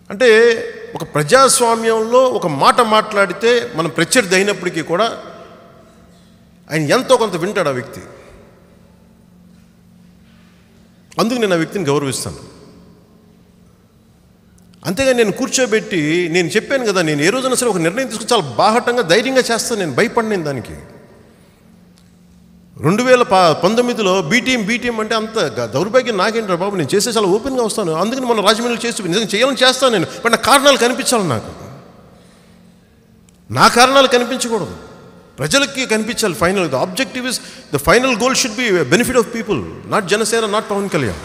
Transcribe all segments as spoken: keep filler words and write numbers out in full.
అంటే ఒక ప్రజాస్వామ్యంలో ఒక మాట మాట్లాడితే మనం ప్రత్యర్థి అయినప్పటికీ కూడా ఆయన ఎంతో కొంత వింటాడు ఆ వ్యక్తి. అందుకు నేను ఆ వ్యక్తిని గౌరవిస్తాను. అంతేగాని నేను కూర్చోబెట్టి నేను చెప్పాను కదా, నేను ఏ రోజైనా సరే ఒక నిర్ణయం తీసుకుని చాలా బాహటంగా ధైర్యంగా చేస్తాను. నేను భయపడిన దానికి రెండు వేల ప పంతొమ్మిదిలో బీటీఎం బీటీఎం అంటే అంత దౌర్భాగ్యం నాకేంటారు బాబు, నేను చేస్తే చాలా ఓపెన్గా వస్తాను. అందుకని మనం రాజమండ్రిలో చేసి నిజంగా చేయాలని చేస్తాను నేను. బట్ నా కారణాలు కనిపించాలి, నాకు నా కారణాలు కనిపించకూడదు, ప్రజలకి కనిపించాలి. Final the objective is the final goal should be benefit of people, not Janasena, not Pawan Kalyan.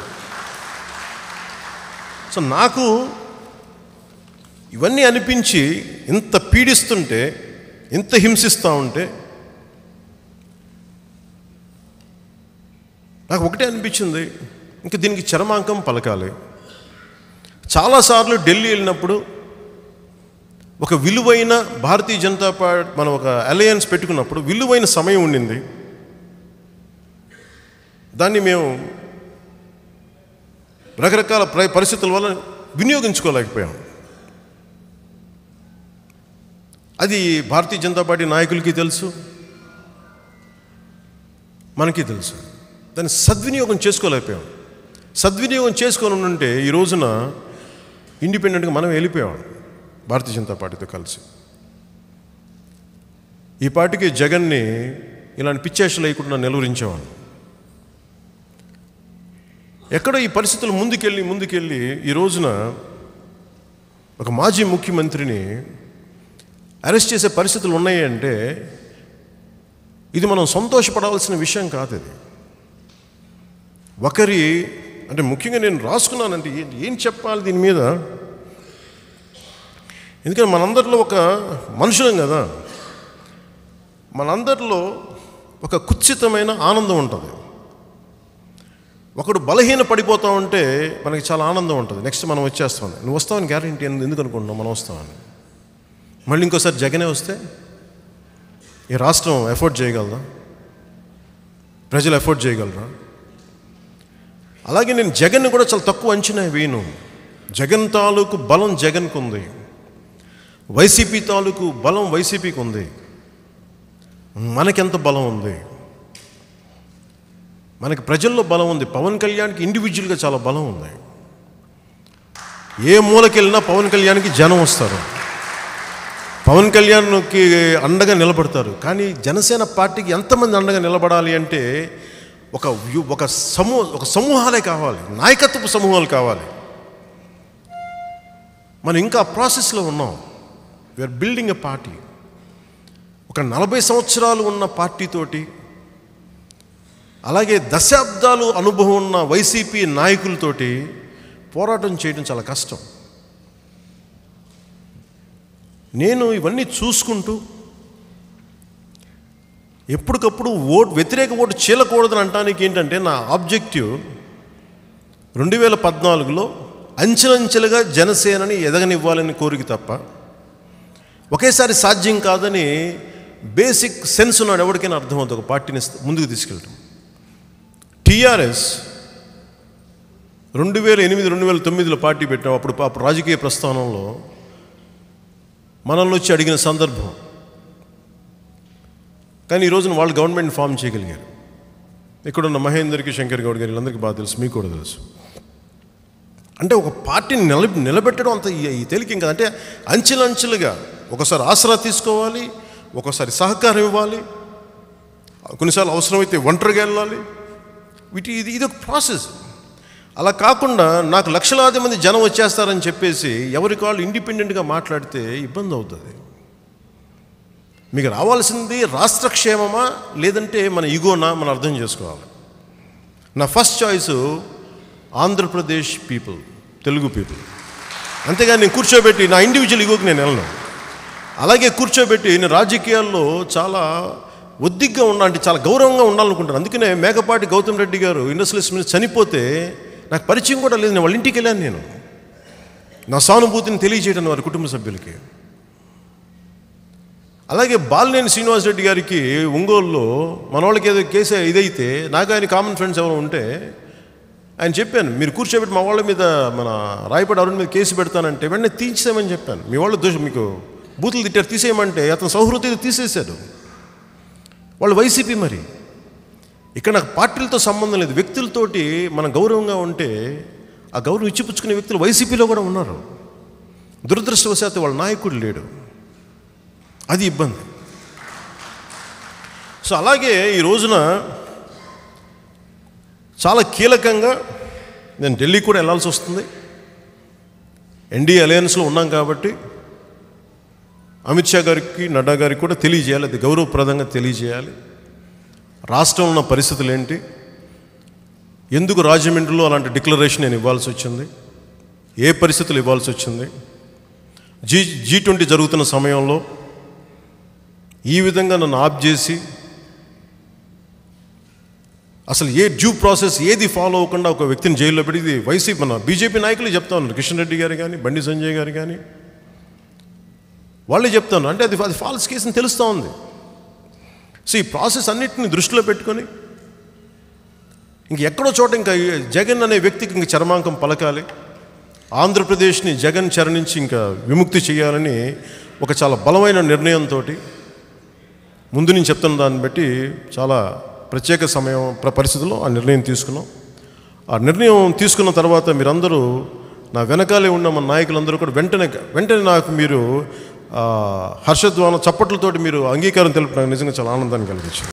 So నాకు ఇవన్నీ అనిపించి ఇంత పీడిస్తుంటే, ఇంత హింసిస్తూ ఉంటే నాకు ఒకటే అనిపించింది, ఇంకా దీనికి చరమాంకం పలకాలి. చాలాసార్లు ఢిల్లీ వెళ్ళినప్పుడు ఒక విలువైన భారతీయ జనతా పార్టీ మనం ఒక అలయన్స్ పెట్టుకున్నప్పుడు విలువైన సమయం ఉండింది. దాన్ని మేము రకరకాల పరిస్థితుల వల్ల వినియోగించుకోలేకపోయాం. అది భారతీయ జనతా పార్టీ నాయకులకి తెలుసు, మనకి తెలుసు. దాన్ని సద్వినియోగం చేసుకోలేకపోయాం. సద్వినియోగం చేసుకొని ఉంటే ఈ రోజున ఇండిపెండెంట్గా మనం వెళ్ళిపోయాం భారతీయ జనతా పార్టీతో కలిసి. ఈ పార్టీకి జగన్ని ఇలాంటి పిచ్చేషలు లేకుండా నిలువరించేవాడు. ఎక్కడో ఈ పరిస్థితులు ముందుకెళ్ళి ముందుకెళ్ళి ఈ రోజున ఒక మాజీ ముఖ్యమంత్రిని అరెస్ట్ చేసే పరిస్థితులు ఉన్నాయి అంటే ఇది మనం సంతోషపడవలసిన విషయం కాదు. ఇది ఒకరి అంటే ముఖ్యంగా నేను రాసుకున్నానంటే ఏం చెప్పాలి దీని మీద. ఎందుకంటే మనందరిలో ఒక మనుషులం కదా, మనందరిలో ఒక కుత్సితమైన ఆనందం ఉంటుంది. ఒకడు బలహీన పడిపోతూ ఉంటే మనకి చాలా ఆనందం ఉంటుంది. నెక్స్ట్ మనం వచ్చేస్తామని, నువ్వు వస్తావని గ్యారెంటీ ఎందుకు అనుకుంటున్నావు, మనం వస్తామని. మళ్ళీ ఇంకోసారి జగనే వస్తే ఈ రాష్ట్రం ఎఫోర్డ్ చేయగలరా, ప్రజలు ఎఫోర్డ్ చేయగలరా? అలాగే నేను జగన్ని కూడా చాలా తక్కువ అంచనా వేయను. జగన్ తాలూకు బలం జగన్కు ఉంది, వైసీపీ తాలూకు బలం వైసీపీకి ఉంది, మనకెంత బలం ఉంది, మనకి ప్రజల్లో బలం ఉంది. పవన్ కళ్యాణ్కి ఇండివిజువల్గా చాలా బలం ఉంది. ఏ మూలకెళ్ళినా పవన్ కళ్యాణ్కి జనం వస్తారు, పవన్ కళ్యాణ్కి అండగా నిలబడతారు. కానీ జనసేన పార్టీకి ఎంతమంది అండగా నిలబడాలి అంటే ఒక ఒక సమూహ ఒక సమూహాలే కావాలి, నాయకత్వపు సమూహాలు కావాలి. మనం ఇంకా ఆ ప్రాసెస్లో ఉన్నాం. We are building a party. ఒక నలభై సంవత్సరాలు ఉన్న పార్టీతోటి, అలాగే దశాబ్దాలు అనుభవం ఉన్న వైసీపీ నాయకులతోటి పోరాటం చేయడం చాలా కష్టం. నేను ఇవన్నీ చూసుకుంటూ ఎప్పటికప్పుడు ఓటు వ్యతిరేక ఓటు చీలకూడదని అంటానికి ఏంటంటే నా ఆబ్జెక్టివ్ రెండు వేల పద్నాలుగులో అంచెలంచెలుగా జనసేనని ఎదగనివ్వాలని కోరిక తప్ప ఒకేసారి సాధ్యం కాదని బేసిక్ సెన్స్ ఉన్నాడు ఎవరికైనా అర్థమవుతుంది ఒక పార్టీని ముందుకు తీసుకెళ్ళటం. టీఆర్ఎస్ రెండు వేల ఎనిమిది రెండు వేల తొమ్మిదిలో పార్టీ పెట్టాం. అప్పుడు అప్పుడు రాజకీయ ప్రస్థానంలో మనల్ని వచ్చి అడిగిన సందర్భం. కానీ ఈ రోజున వాళ్ళు గవర్నమెంట్ ఫామ్ చేయగలిగారు. ఇక్కడున్న మహేందర్కి, శంకర్ గౌడ్ గారు వీళ్ళందరికీ బాగా తెలుసు, మీకు కూడా తెలుసు. అంటే ఒక పార్టీని నిల నిలబెట్టడం అంత ఈ తేలికేం కదా. అంటే అంచెలంచెలుగా ఒకసారి ఆసరా తీసుకోవాలి, ఒకసారి సహకారం ఇవ్వాలి, కొన్నిసార్లు అవసరమైతే ఒంటరిగా వెళ్ళాలి. వీటి ఇది ఇది ఒక ప్రాసెస్. అలా కాకుండా నాకు లక్షలాది మంది జనం వచ్చేస్తారని చెప్పేసి ఎవరికి వాళ్ళు ఇండిపెండెంట్గా మాట్లాడితే ఇబ్బంది అవుతుంది. మీకు రావాల్సింది రాష్ట్రక్షేమమా లేదంటే మన ఈగోనా మనం అర్థం చేసుకోవాలి. నా first choice Andhra Pradesh people, Telugu people. అంతేగాని నేను కూర్చోబెట్టి నా ఇండివిజువల్ ఈగోకి నేను వెళ్ళను. అలాగే కూర్చోబెట్టి నేను రాజకీయాల్లో చాలా ఒద్దిగ్గా ఉన్నా అంటే చాలా గౌరవంగా ఉండాలనుకుంటాను. అందుకనే మేకపాటి గౌతమ్ రెడ్డి గారు ఇండస్ట్రియలిస్ట్ మీద చనిపోతే నాకు పరిచయం కూడా లేదు. నేను వాళ్ళ ఇంటికి వెళ్ళాను. నేను నా సానుభూతిని తెలియజేయడం వారి కుటుంబ సభ్యులకి. అలాగే బాలినేని శ్రీనివాసరెడ్డి గారికి ఒంగోలులో మన వాళ్ళకి ఏదో కేసు ఇదైతే నాకు ఆయన కామన్ ఫ్రెండ్స్ ఎవరు ఉంటే ఆయన చెప్పాను, మీరు కూర్చోబెట్టి మా వాళ్ళ మీద మన రాయపడి అరుణ్ మీద కేసు పెడతానంటే వెంటనే తీసేయమని చెప్పాను. మీ వాళ్ళు దోషం మీకు బూతులు తిట్టారు తీసేయమంటే అతను సౌహృదయ తీసేశాడు. వాళ్ళు వైసీపీ. మరి ఇక్కడ నాకు పార్టీలతో సంబంధం లేదు, వ్యక్తులతోటి మనం గౌరవంగా ఉంటే ఆ గౌరవం ఇచ్చిపుచ్చుకునే వ్యక్తులు వైసీపీలో కూడా ఉన్నారు. దురదృష్టవశాత్తు వాళ్ళ నాయకుడు లేడు, అది ఇబ్బంది. సో అలాగే ఈ రోజున చాలా కీలకంగా నేను ఢిల్లీ కూడా వెళ్ళాల్సి వస్తుంది. ఎన్డీఏ అలయన్స్లో ఉన్నాం కాబట్టి అమిత్ షా గారికి, నడ్డా గారికి కూడా తెలియజేయాలి, అది గౌరవప్రదంగా తెలియజేయాలి. రాష్ట్రంలో ఉన్న పరిస్థితులు ఏంటి, ఎందుకు రాజమండ్రిలో అలాంటి డిక్లరేషన్ నేను ఇవ్వాల్సి వచ్చింది, ఏ పరిస్థితులు ఇవ్వాల్సి వచ్చింది, జీ జీ ట్వంటీ జరుగుతున్న సమయంలో ఈ విధంగా నన్ను ఆప్ చేసి అసలు ఏ డ్యూ ప్రాసెస్ ఏది ఫాలో అవ్వకుండా ఒక వ్యక్తిని జైల్లో పెట్టి, ఇది వైసీపీ మన బీజేపీ నాయకులు చెప్తా ఉన్నారు, కిషన్ రెడ్డి గారు కానీ, బండి సంజయ్ గారు కానీ, వాళ్ళే చెప్తాను. అంటే అది అది ఫాల్స్ కేసు అని తెలుస్తూ ఉంది. సో ఈ ప్రాసెస్ అన్నిటిని దృష్టిలో పెట్టుకొని ఇంక ఎక్కడో చోట ఇంకా జగన్ అనే వ్యక్తికి ఇంక చరమాంకం పలకాలి, ఆంధ్రప్రదేశ్ని జగన్ చెర నుంచి ఇంకా విముక్తి చేయాలని ఒక చాలా బలమైన నిర్ణయంతో ముందు నేను చెప్తున్న దాన్ని బట్టి చాలా ప్రత్యేక సమయం పరిస్థితుల్లో ఆ నిర్ణయం తీసుకున్నాం. ఆ నిర్ణయం తీసుకున్న తర్వాత మీరందరూ నా వెనకాలే ఉన్న మన నాయకులందరూ కూడా వెంటనే వెంటనే నాకు మీరు హర్షధ్వానం చప్పట్లతోటి మీరు అంగీకారం తెలుపడానికి నిజంగా చాలా ఆనందాన్ని కలిగించింది.